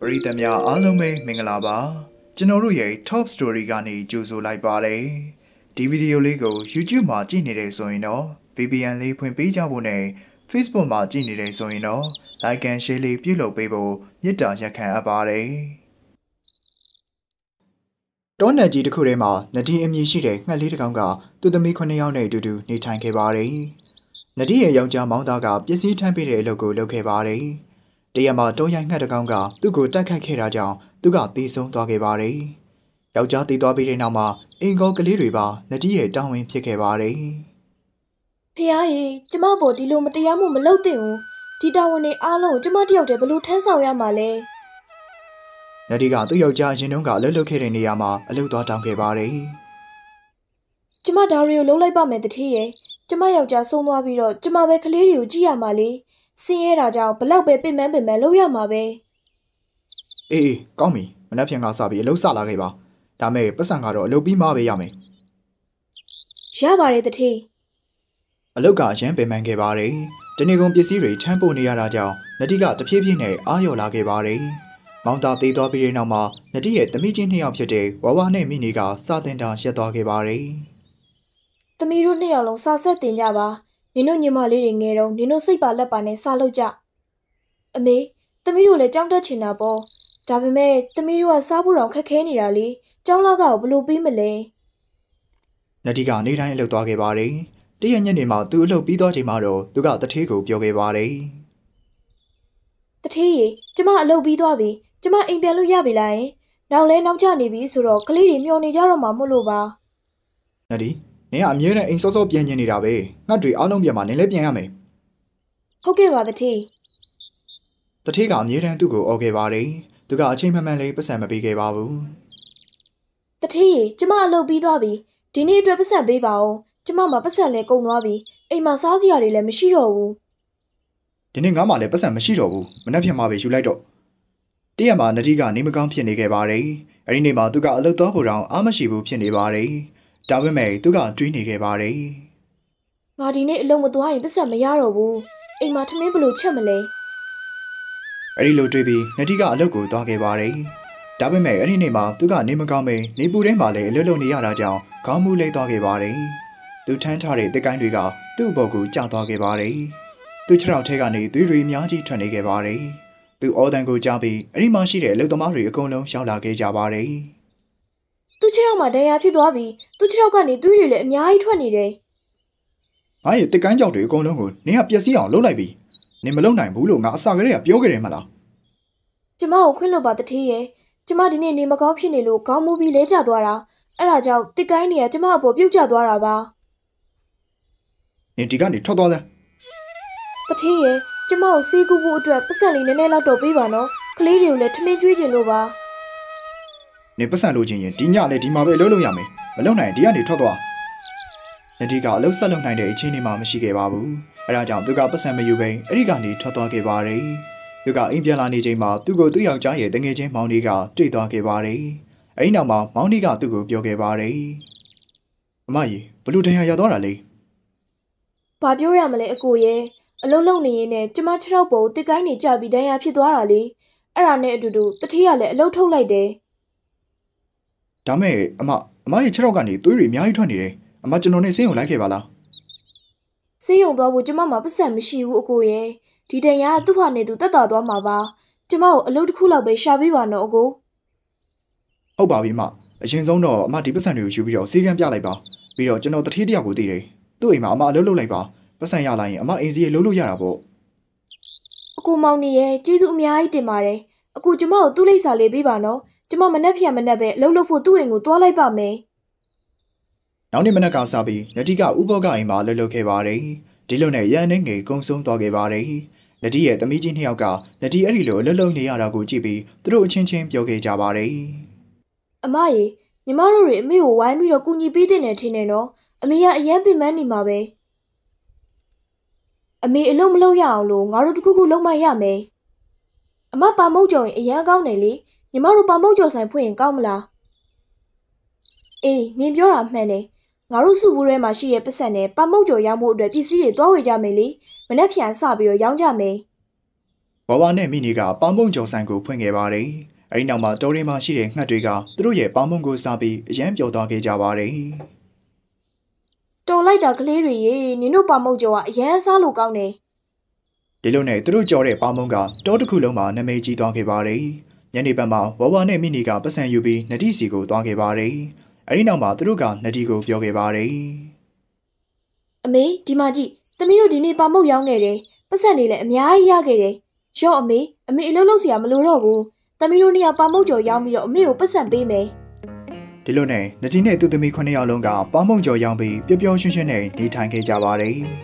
ပရိသတ်များအားလုံးပဲမင်္ဂလာပါကျွန်တော်တို့ရဲ့ Top Story ကနေကြိုဆိုလိုက်ပါတယ်ဒီဗီဒီယိုလေးကို YouTube မှာကြည့်နေတယ်ဆိုရင်တော့ VPN လေးဖွင့်ပေးကြဖို့နဲ့ Facebook မှာကြည့်နေတယ်ဆိုရင်တော့ Like and Share လေးပြုလုပ်ပေးဖို့မေတ္တာရက်ခံအပ်ပါတယ်တောနယ်ကြီးတစ်ခုထဲမှာနဒီအမည်ရှိတဲ့ငှက်လေးတစ်ကောင်ကသူ့သမီး9ယောက်နဲ့အတူတူနေထိုင်ခဲ့ပါတယ်နဒီရဲ့ယောက်ျားမောင်သားကပစ္စည်းထမ်းပေးတဲ့အလုပ်ကိုလုပ်ခဲ့ပါတယ်တရက်မှာတောရိုင်းငှက်တစ်ကောင်ကသူ့ကိုတိုက်ခိုက်ခဲ့တာကြောင့်သူကသေဆုံးသွားခဲ့ပါတယ်။ယောက်ျားသေသွားပြီးတဲ့နောက်မှာအင်္ဂေါကလေးတွေပါနဒီရဲ့တောင်းဝင်ဖြစ်ခဲ့ပါတယ်။ဖះရေကျမပေါ်ဒီလိုမတရားမှုမလုပ်သင့်ဘူး။ဒီတာဝန်တွေအားလုံးကျမတယောက်တည်းဘလို့ထမ်းဆောင်ရမှာလဲ။နဒီကသူ့ယောက်ျားအရင်တုန်းကအလုပ်လုပ်ခဲ့တဲ့နေရာမှာအလုပ်သွားတောင်းခဲ့ပါတယ်။ကျမဒါရီကိုလုံးလိုက်ပါမယ်တတိရဲ့။ကျမယောက်ျားဆုံးသွားပြီးတော့ကျမပဲကလေးတွေကိုကြည့်ရမှာလေ။စင်းရဲတာကြောင့်ဘလောက်ပဲပင်ပန်းလုပ်ရမှာပဲအေးကောင်းပြီမနှက်ဖြန်ကစပြီးအလုပ်စလာခဲ့ပါဒါမဲ့ပတ်စံကတော့အလုပ်ပြီးမှပဲရမယ်ရပါတယ်တတိအလုပ်ကအရန်ပင်ပန်းခဲ့ပါတယ်တနေ့ကုန်ပစ္စည်းတွေထမ်းပို့နေရတာကြောင့်နတိကတဖြည်းဖြည်းနဲ့အားလျော်လာခဲ့ပါတယ်မောင်တာသေးသွားပြီးတဲ့နောက်မှာနတိရဲ့သမီးချင်း2ယောက်ဖြစ်တဲ့ဝါဝါနဲ့မိနီကစာတင်တာရက်သွားခဲ့ပါတယ်သမီးတို့2ယောက်လုံးစာဆက်တင်ကြပါနင်တို့ညီမလေးတွေငယ်တော့နင်တို့စိတ်ပါလက်ပါနဲ့စားလုပ်ကြအမေသမီးတို့လည်းကြောင်းတက်ချင်တာပေါ့ဒါပေမဲ့သမီးတို့ကစားဖို့တော့ခက်ခဲနေတာလေကြောင်းလာကကိုဘလို့ပြီးမလဲနဒီကနေတိုင်းအလုပ်သွားခဲ့ပါတယ်တရက်ညနေမှာသူအလုပ်ပြီးသွားချိန်မှာတော့သူကတထေးကိုပြောခဲ့ပါတယ်တထေးရေကျမအလုပ်ပြီးသွားပြီကျမအိမ်ပြန်လို့ရပြီလားနောက်လဲနောက်ကျနေပြီဆိုတော့ကလေးတွေမျောနေကြတော့မှမဟုတ်လို့ပါနဒီနင်ကအမြဲတမ်းအိမ်စောစောပြန်ကျင်နေတာပဲငှက်တွေအားလုံးပြန်မှနင်လည်းပြန်ရမယ်ဟုတ်ကဲ့ပါတထေးတထေးကအမြဲတမ်းသူ့ကိုအော်ခဲ့ပါတယ်သူကအချိန်မှန်မှန်လေးပတ်စံမပေးခဲ့ပါဘူးတထေးရေကျမအလုပ်ပြီးသွားပြီဒီနေ့အတွက်ပတ်စံပေးပါဦးကျမမှာပတ်စံလည်းကုန်သွားပြီအိမ်မှာစားစရာတွေလည်းမရှိတော့ဘူးဒီနေ့ငါမှလည်းပတ်စံမရှိတော့ဘူးမနှက်ဖြန်မှပဲယူလိုက်တော့တရက်မှာနဒီကနေမကောင်းဖြစ်နေခဲ့ပါတယ်အဲဒီနေ့မှာသူကအလုပ်သွားဖို့တော့အားမရှိဘူးဖြစ်နေပါတယ်ဒါပေမဲ့သူကတွေးနေခဲ့ပါတယ်ငါဒီနေ့အလုပ်မသွားရင်ပတ်စံမရတော့ဘူးအိမ်မှာထမင်းဘလို့ချက်မလဲအဲ့ဒီလိုတွေးပြီးနဒီကအလုပ်ကိုသွားခဲ့ပါတယ်ဒါပေမဲ့အဲ့ဒီနေ့မှာသူကနေမကောင်းပဲနေပူထဲမှာလည်းအလုပ်လုပ်နေရတာကြောင့်ခေါင်းမူးလိမ့်သွားခဲ့ပါတယ်သူထမ်းထားတဲ့တက်ကိုင်းတွေကသူ့အပေါ်ကိုကျသွားခဲ့ပါတယ်သူခြေထောက်ထဲကနေသွေးတွေအများကြီးထွက်နေခဲ့ပါတယ်သူအော်တန်ကိုကြားပြီးအဲ့ဒီမှာရှိတဲ့အလုပ်သမားတွေအကုန်လုံးရောက်လာခဲ့ကြပါတယ်သူခြေထောက်မှာဒဏ်ရာဖြစ်သွားပြီးသူခြေထောက်ကနေသွေးတွေလည်းအများကြီးထွက်နေတယ်ငါရဲ့တက်ကိုင်းကြောက်တွေအကုန်လုံးကိုနင်ကပျက်စီးအောင်လုပ်လိုက်ပြီနင်မလုပ်နိုင်ဘူးလို့ငါအစကတည်းကပြောခဲ့တယ်မလားကျမကိုခွင့်လွှတ်ပါတထေးရဲ့ကျမဒီနေ့နေမကောင်းဖြစ်နေလို့ခေါင်းမူးပြီးလဲကျသွားတာအဲ့ဒါကြောင့်တစ်ကိုင်းနေကကျမအပေါ်ပြုတ်ကျသွားတာပါနင်ဒီကနေထွက်သွားစမ်းတထေးရဲ့ကျမကိုစေးကူဖို့အတွက်ပတ်စံလေးနည်းနည်းလောက်တော့ပေးပါနော်ကလေးတွေကိုလည်းထမင်းကျွေးချင်လို့ပါနင်ပတ်စံလိုချင်ရင်ဒီညလည်းဒီမှာပဲလုပ်လို့ရမယ်မလုပ်နိုင်ဒီကနေထွက်သွားနဒီကအလုပ်ဆက်လုပ်နိုင်တဲ့အချိန်တွေမှမရှိခဲ့ပါဘူးအဲဒါကြောင့်သူကပတ်စံမယူဘဲအဲ့ဒီကနေထွက်သွားခဲ့ပါတယ်သူကအိမ်ပြန်လာနေချိန်မှာသူ့ကိုသူ့ယောက်ျားရဲ့တငယ်ချင်းမောင်လေးကတွေ့သွားခဲ့ပါတယ်အဲ့ဒီနောက်မှာမောင်လေးကသူ့ကိုပြောခဲ့ပါတယ်အမကြီးဘလို့တရားရသွားတာလဲဘာပြောရမလဲအကိုရဲ့အလုံးလုံးနေရင်နဲ့ကျမ6ရောက်ပေါ်တစ်ကိုင်းနေကြပြီးဒဏ်ရာဖြစ်သွားတာလေအဲ့ဒါနဲ့အတူတူတထေးကလည်းအလုံးထုတ်လိုက်တယ်ဒါမဲ့အမရဲ့6ရောက်ကနေသွေးတွေအများကြီးထွက်နေတယ်အမကျွန်တော်နဲ့ဆေးရုံလိုက်ခဲ့ပါလားဆေးရုံသွားဖို့ကျမမှာပတ်စံမရှိဘူးအကိုရဲ့ဒီတန်ရကသူ့ဟာနဲ့သူတက်တာသွားမှာပါကျမကိုအလုပ်တစ်ခုလောက်ပဲရှာပေးပါနော်အကိုဟုတ်ပါပြီမအရင်ဆုံးတော့အမဒီပတ်စံတွေကိုယူပြီးတော့ဆေးကမ်းပြလိုက်ပါပြီးတော့ကျွန်တော်တထေးတယောက်ကိုသိတယ်သူ့အိမ်မှာအမအလုပ်လုပ်လိုက်ပါပတ်စံရလာရင်အမအိမ်စီရေးလုပ်လို့ရတာပေါ့အကိုမောင်နေရဲ့ကျေးဇူးအများကြီးတင်ပါတယ်အကိုကျမကိုသူ့လိပ်စာလေးပေးပါနော်ကျမမနှက်ဖြန်မနှက်ပဲအလုပ်လုပ်ဖို့သူ့အိမ်ကိုသွားလိုက်ပါမယ်နောက်နေ့မနက်ကစပြီးနတိကဥဘောကအိမ်မှာလှုပ်လှုပ်ခဲ့ပါတယ်ဒီလိုနဲ့ရန်နေငယ်ကုန်းဆုံးသွားခဲ့ပါတယ်နတိရဲ့သမီးကြီး2ယောက်ကနတိအဲ့ဒီလိုအလှုပ်လှုပ်နေရတာကိုကြည့်ပြီးသူတို့အချင်းချင်းပြောခဲ့ကြပါတယ်အမရေညီမတို့တွေအမေကိုဝိုင်းပြီးတော့ကူညီပေးတဲ့နေထင်တယ်နော်အမေကအရန်ပင်ပန်းနေမှာပဲအမေအလုပ်မလုပ်ရအောင်လို့ငါတို့တခုခုလုပ်မှရမယ်အမပါမုတ်ကြော်ရင်အရန်ကောင်းတယ်လေညီမတို့ပါမုတ်ကြော်ဆိုင်ဖွင့်ရင်ကောင်းမလားအေးနင်ပြောတာမှန်တယ်ငါတို့စုဘူးထဲမှာရှိတဲ့ပတ်စံနဲ့ပါမုတ်ကြော်ရောင်းဖို့အတွက်ပစ္စည်းတွေသွားဝယ်ကြမယ်လေမနေ့ဖြန်စပြီးတော့ရောင်းကြမယ်ဝဝါနဲ့မိနီကပေါင်းမုံကြော်ဆိုင်ကိုဖွင့်ခဲ့ပါတယ်။အဲဒီနောက်မှာတော်ရီမှာရှိတဲ့ငှက်တွေကသူတို့ရဲ့ပေါင်းမုံကိုစားပြီးအရန်ပျော်သွားခဲ့ကြပါတယ်။တော်လိုက်တာကလေးတွေရေနင်တို့ပေါင်းမုံကြော်ကအရန်စားလို့ကောင်းတယ်။ဒီလိုနဲ့သူတို့ကြော်တဲ့ပေါင်းမုံကတောတစ်ခုလုံးမှာနာမည်ကြီးသွားခဲ့ပါတယ်။ညနေဘက်မှာဝါနဲ့မိနီကပတ်စံယူပြီးနဒီစီကိုသွားခဲ့ပါတယ်။အဲဒီနောက်မှာသူတို့ကနဒီကိုပြောခဲ့ပါတယ်။အမေဒီမှာကြည့်သမီးတို့ဒီနေ့ပေါင်းမုံရောင်းခဲ့တယ်။ပတ်စံတွေလည်းအများကြီးရခဲ့တယ်။ရော့အမေအလှုပ်စရာမလိုတော့ဘူး။သမီးတို့နှစ်ယောက်ပေါင်းမုံကြော်ရောင်းပြီးတော့အမေကိုပတ်စံပေးမယ်။ဒီလိုနဲ့နဒီနဲ့သူသမီး9ယောက်လုံးကပေါင်းမုံကြော်ရောင်းပြီးပျော်ပျော်ရွှင်ရွှင်နဲ့နေထိုင်ခဲ့ကြပါတယ်။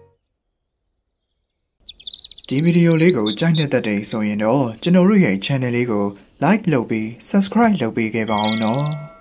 ဒီဗီဒီယိုလေးကိုကြိုက်တဲ့ဆိုရင်တော့ကျွန်တော်တို့ရဲ့ channel လေးကို like လုပ်ပြီး subscribe လုပ်ပေးခဲ့ပါအောင်နော်။